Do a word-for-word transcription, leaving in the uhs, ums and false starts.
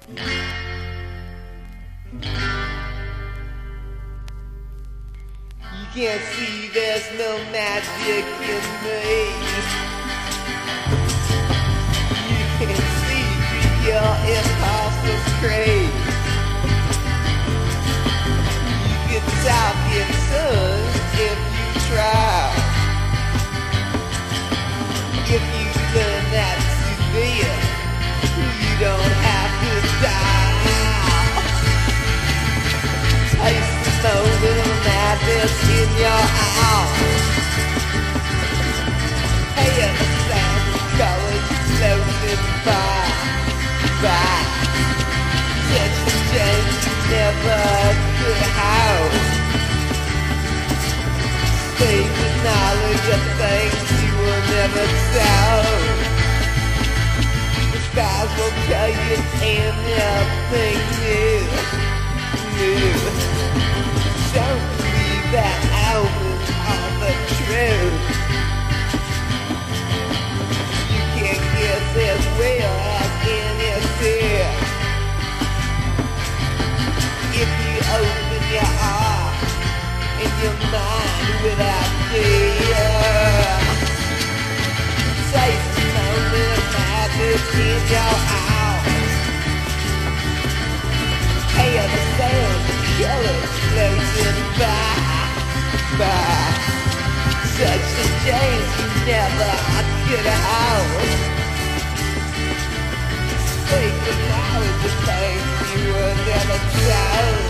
You can't see there's no magic in me. You can see through your imposter screen. You can talk in tongues if you try. If you learn that to be it, you don't have to die. Taste the moment of madness in your eyes. Hey, and the sound of colors floating by, by. Such a change you never could have. Save the knowledge of things you will never tell. The skies will tell you anything new, new. Don't believe that omens are the truth. You can't guess as well as anything. If you open your heart and your mind without fear, taste the moment of madness in your eyes. Hear the sound of killers floating by, by. Such a change you never could have. Take the knowledge of things you were never told.